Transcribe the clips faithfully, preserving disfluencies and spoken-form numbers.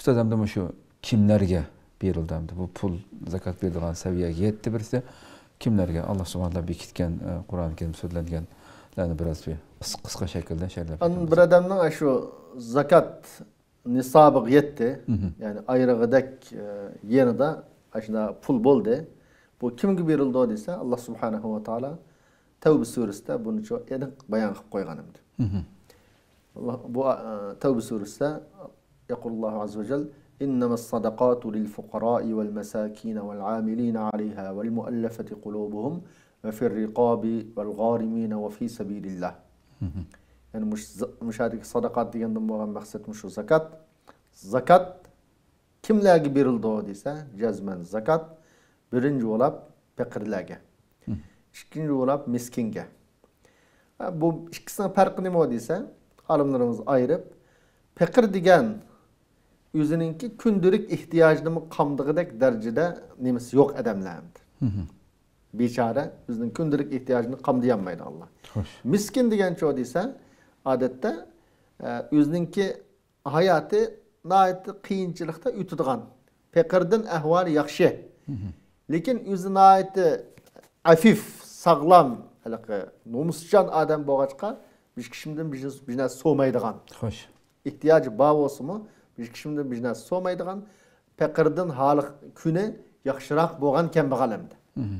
Usta adamda şu kimlerge berildi hamda bu pul zakat berdigan seviyege yetdi birisi. Kimlerge Allah subhanahu wa taala bekitken Kur'an-ı Kerim söylengen yani biraz bir kısa şekilde şeyler. An bir adamın şu zakat nisabı yetti. Yani ayrıgıdak yerinde aşında pul boldu. Bu kimge berildi o dese Allah subhanahu wa taala Tevbe suresinde bunu çok edip bayan kılıp koyganımdı. Allah bu Tevbe suresinde Yakulullahu azze ve celle إنما الصدقات للفقراء والمساكين والعاملين عليها والمؤلفة قلوبهم وفي الرقاب والغارمين وفي سبيل الله. Yani müşahedeki sadakat degenden boğan maksat müşu zakat. Zakat kimlerge berildi o dese cezmen zakat birinci olap pekirlerge. İkinci olap miskinge. Bu ikisinin farkı nima dese alimlerimiz ayırıp pekir degen özününki kündürük ihtiyacını kamdıgıdak derecede nimesi yok adamlardır. Biçare özünün kündürük ihtiyacını kamdayamaydı Allah. Hoş. Miskin degen çoğu dese adette özününki hayatı nayeti kıyınçılıkta ütüdüğün. Pekirden ahval yakşı. Lekin özü nayeti afif, sağlam, nomuscan adam boğaçka bir kişimden birine soğmaydıgan. Hoş. İhtiyacı bağ olsun mu? Bir kişimden birine soğmaydıgan. Pekirden halık küne yakşırak boğan kembeğalemdi.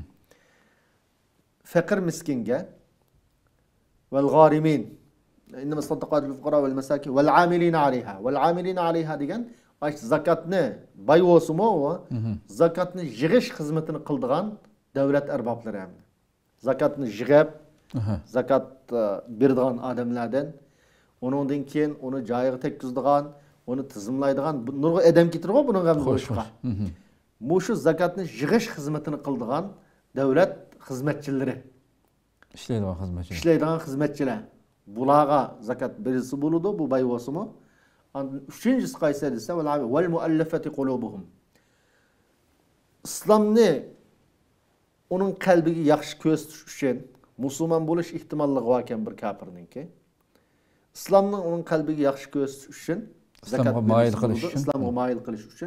Fakir miskinge vel garimin innema saddaqat lil fuqara vel masakin vel amilin aleyha vel amilin aleyha degen aş zakatni bay olsun mu? Zakatni yığış hizmetini kıldıgan devlet erbapları hem. Zakatni yığıp zakat berdigan adamlardan onundan keyin onu joyiga tekkizdigan, onu tizimlaydigan nurg'a adam ketirib bunun ham boshqa. Mushu zakatni yig'ish xizmatini qildigan davlat xizmatchilari. İşleydigan xizmatchilar. İşleydigan xizmatchilar. Bularga zakat berilsa bo'ladi, bu bayvosimi. Üçüncüsü qaysi desa, vel muallafati qulubuhum. İslamni onun qalbiga yaxshi ko'rsatish uchun musulmon bo'lish ehtimolliği var ekan bir kafirninki. İslamning onun qalbiga yaxshi ko'rsatish uchun İslamga mayil qilish uchun, İslamga mayil qilish uchun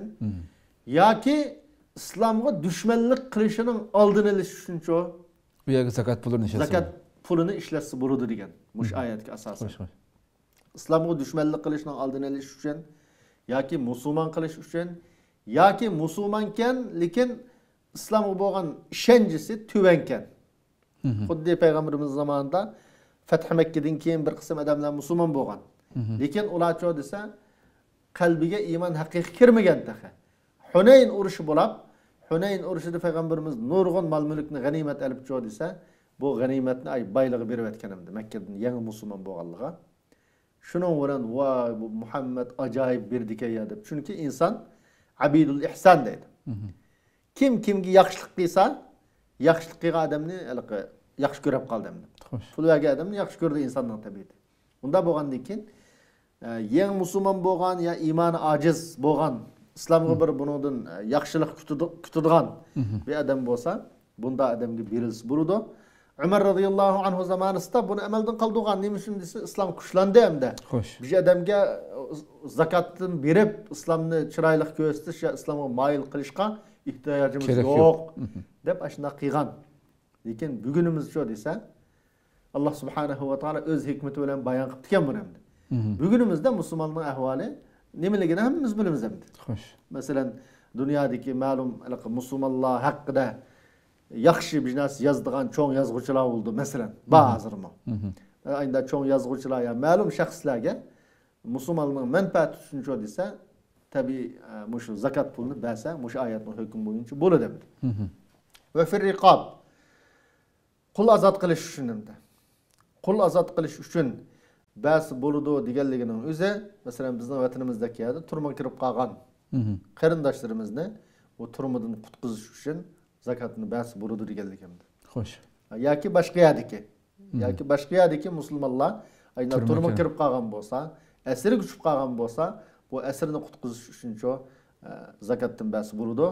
yoki İslamga dushmanlik qilishining oldini olish uchun cho bu yerga zakat pulini ishlatsa. Zakat pulini ishlatsa bo'ladi degan mush oyatga asosan. İslamga dushmanlik qilishning oldini olish uchun yoki musulmon qilish uchun yoki musulmonkan lekin İslamga bo'lgan ishonchisi tuvankan. Xuddi payg'ambarimiz zamonida Fath Makkadan keyin bir qism odamlar musulmon bo'lgan. Lekin ular cho desa qalbiga iymon haqiqiy kirmagan taqa. Hunayn urushi bo'lib, Hunayn urushida payg'ambarimiz nurg'un mol-mulkni g'animat olib cho desa, bu g'animatni ay boyligi berib atganimdi Makkadan yangi musulmon bo'lganligiga. Shuning bilan voy bu Muhammad ajoyib berdi-ku ya deb. Chunki inson abidul ihson deydi. Kim kimga yaxshilik qilsa, yaxshilik qilgan odamni yaxshi ko'rib qoldi. Pul vergan odamni yaxshi ko'rdi insonning tabiati. Unda bo'lgandan keyin yangi musulmon bo'lgan ya iymoni ojiz bo'lgan, islomga bir bundan yaxshilik kutadigan bir odam bo'lsa, bunda odamga berilsa bo'ladi. Umar radhiyallohu anhu zamonida buni amaldan qildigan nima uchun desa, islom kuchlandi hamda. Bir odamga zakatni berib, islomni chiroyli ko'rsatish ya islomga mayil qilishga ehtiyojimiz yo'q deb ashuna qilgan. Lekin bugunimiz shu desa, Allah subhanahu wa taala öz hikmeti bilan bayon qilib ekan buni hamda. Bugunimizda musulmonning ahvoli nimaligini hammamiz bilamiz hamda. Xo'sh. Masalan, dunyodagi ma'lum musulmonlar haqida yaxshi bir narsa yozadigan cho'ng yozuvchilar bo'ldi, masalan, ba'zirmi. Ayda cho'ng yozuvchilar ya ma'lum shaxslarga musulmonning manfaati uchun cho desa, tabii mushu zakat pulini bersa, mushu oyatning hukmi bo'yicha bo'ladi. Va fir riqob qul azod qilish uchun hamda. Qul azod qilish uchun bas bo'ladi deganligining o'zi, masalan, bizning vatanimizdagi yerda turma kirib qolgan qarindoshlarimizni bu turmadan qutqizish uchun zakatni bas bo'ladi deganligimdi. Xo'sh. Yoki boshqa yerdagi, yoki boshqa yerdagi musulmonlar ayna turma kirib qolgan bo'lsa, asir kuchib qolgan bo'lsa, bu asirni qutqizish uchun cho zakatdan bas bo'ladi.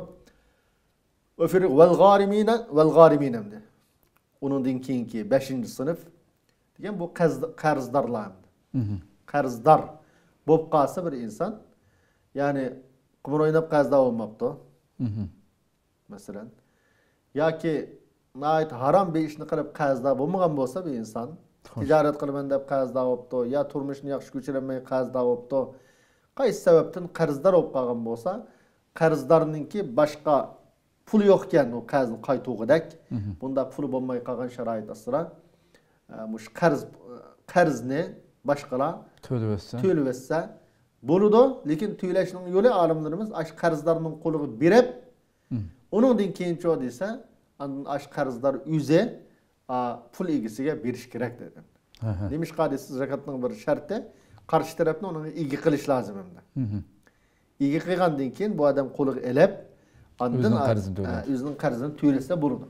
Va fir val gharimina val gharimina hamda. Onundan keyingi beshinchi sinf degan bu qarzdorlar. Qarzdor bo'lib qolsa bir inson, ya'ni qimir o'ynab qarzda bo'lmabdi. Masalan, yoki nayt harom bir ishni qilib qarzda bo'lmagan bo'lsa bir inson, tijorat qilaman deb qarzda bo'libdi, yo turmushni yaxshi ko'chirolmay qarzda bo'libdi. Qaysi sababdan qarzdor bo'lib qolgan bo'lsa, qarzdorninki boshqa pul yo'q ekan u qarzni qaytug'idak. Bunda pul bo'lmay qolgan sharoit asra mush qarz qarzni boshqalar to'lab etsa, to'lab etsa bo'ladi, lekin to'lashning yo'li olimlarimiz ash qarzdorning qo'liga berib, uningdan keyin cho desa, ash qarzdor o'zi pul egasiga berish kerak dedi. Demişqa desiz zakatning bir sharti qarshi tarafni uni ega qilish lozim endi. Ega qilgandan keyin bu odam qo'liga elib, ondan o'zining qarzini to'lasa bo'ladi.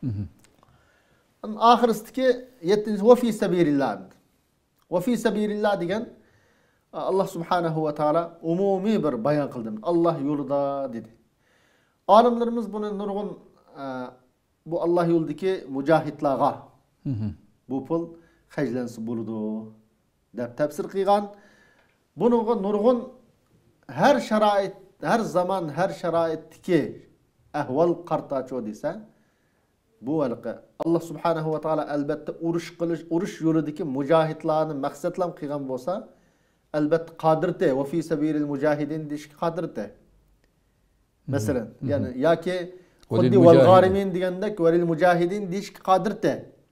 Oxirisidagi yettinchi va fi sabilillah. Va fi sabilillah degan Allah subhanahu va taala umumiy bir bayon qildi. Allah yo'lida dedi. Olimlarimiz buni nurg'un bu Allah yo'lidagi mujohidlarga bu pul hajlansa bo'ladi deb tafsir qilgan. Buningga nurg'un her sharoit, her zaman, her sharoitdagi ahvol qartacho desa, bu alqa Allah subhanahu va taala albatta urush qilish, urush yo'lidagi mujohidlarni maqsadlam qilgan bo'lsa, albatta qodirte va fi sabilil mujahidin deyish qodirte. Masalan, ya'ni yoki xuddi val g'arimin degandek valil mujahidin deyish qodirte.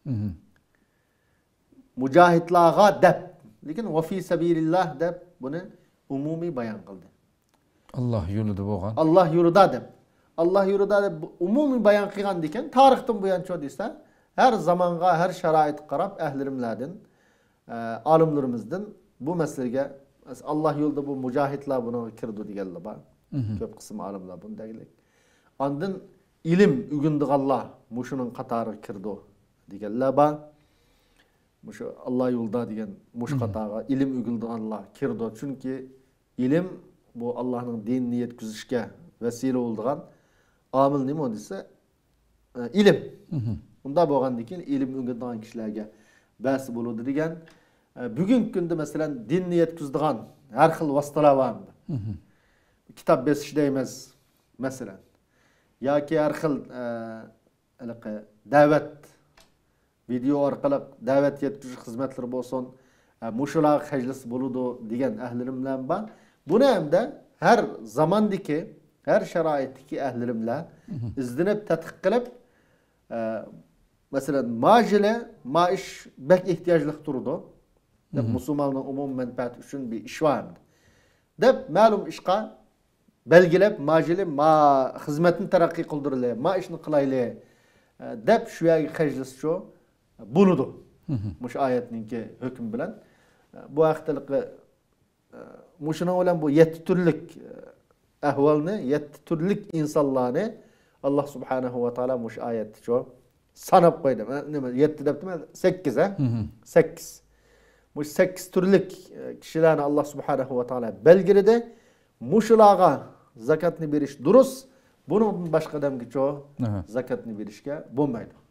Mujohidlarga deb, lekin va fi sabilillah deb buni umumiy bayon qildi. Allah yo'lida bo'lgan. Allah yo'lida deb. Allah yo'lida deb umumiy bayon qilgan ekan, tarixdan bu yancha desa, her zamanға, her sharoitga qarab ahlirimlardan, olimlarimizdan bu masalaga Allah yo'lida bu mujohidlar buni kirdi deganlar bor. Ko'p qism olimlar bundagilik. Ondan ilim ugundiganlar mushuning qatoriga kirdi deganlar bor. Mushu Allah yo'lida degan mush qatoriga ilim ugundiganlar kirdi. Chunki ilim bu Allah'ın dinini yetkizishga vesile bo'lgan omil nima desa ilim. Unda bo'lgandan keyin ilim ugundigan kishilarga bas bo'ladi degan. Bugungi kunda masalan dinni yetkizadigan har xil vositalar bor. Kitob besish deymiz masalan. Yoki har xil anaqa da'vat video orqali da'vat yetkazish xizmatlari bo'lsin, mushular hajlis bo'ladi degan ahlirimlar bor. Buni hamda her zamandaki, her sharoitdagi ahlirimlar izlanib tadqiq qilib, mesela majile, maish bek ehtiyojli turdi. Deb musulmonning umumiy manfaati uchun bir ish var. Deb ma'lum ishqa belgilab majile ma xizmatni taraqqiy qildirili, ma ishni qilayli deb shu yerga hajlis shu bo'ladi. Mush oyatninki hukm bilan bu haqdagi Muşuna olan bu yetti türlük ahvalını, yetti türlük insanlarını Allah subhanahu wa ta'ala muş ayette çok sanıp koydu. Yetti deptim mi? Sekiz he? Sekiz. Muş sekiz türlük kişilerini Allah subhanahu wa ta'ala belgiledi. Muşulağa zakatını beriş duruz. Bunun başka demki çok zakatını berişke bulmaydı.